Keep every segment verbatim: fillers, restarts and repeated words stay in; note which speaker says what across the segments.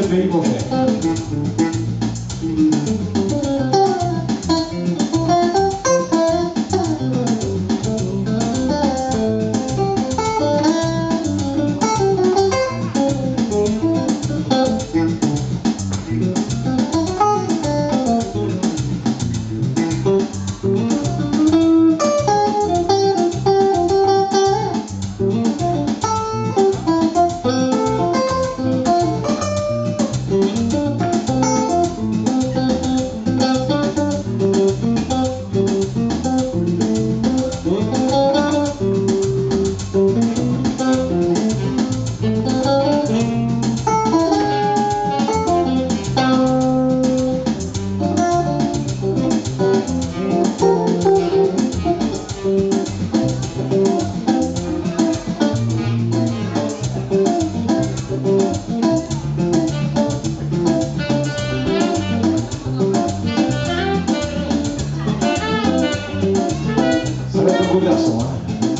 Speaker 1: le pays pour faire. Garçon, hein.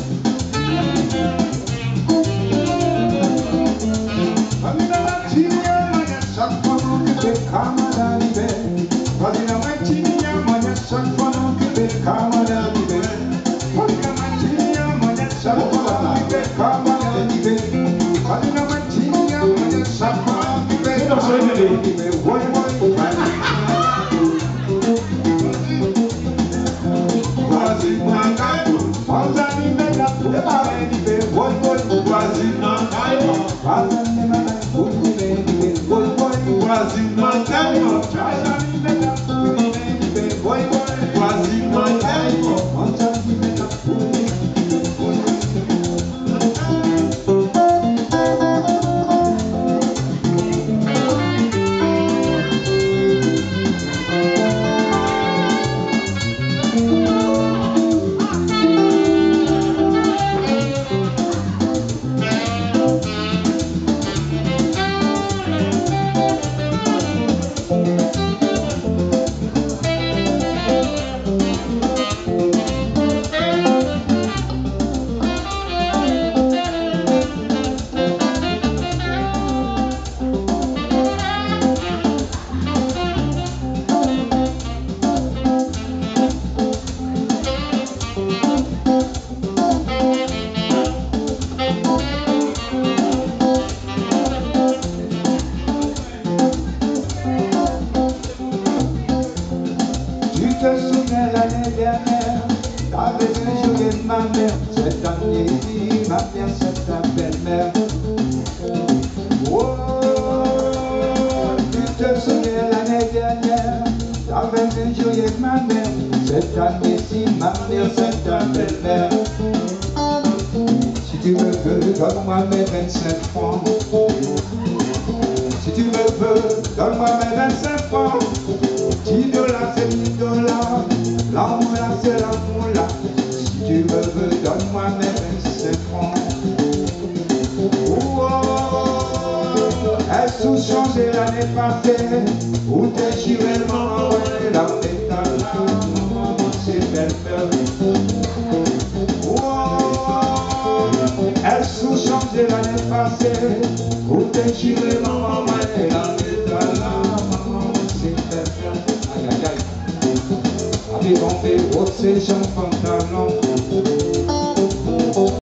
Speaker 2: L'année dernière, t'avais joué ma mère. Cette année-ci, ma mère, c'est ta belle-mère. Oh, tu te souviens l'année dernière, t'avais joué ma mère. Cette année-ci, ma mère, c'est ta belle-mère. Si tu me veux, donne-moi mes vingt-cinq francs. Si tu me veux, donne-moi mes vingt-cinq francs. dix dollars, c'est dix dollars. L'amour là, c'est l'amour là. Si tu me veux, donne-moi mes vingt-cinq francs. Oh, elles sont changées l'année passée. Où t'es juré le moment, la métal, c'est belle peur. Oh, elles sont changées l'année passée. Où t'es juré le moment, la métal, c'est belle peur. Aïe, aïe, aïe. Avec on fait haute, c'est jean pantalon.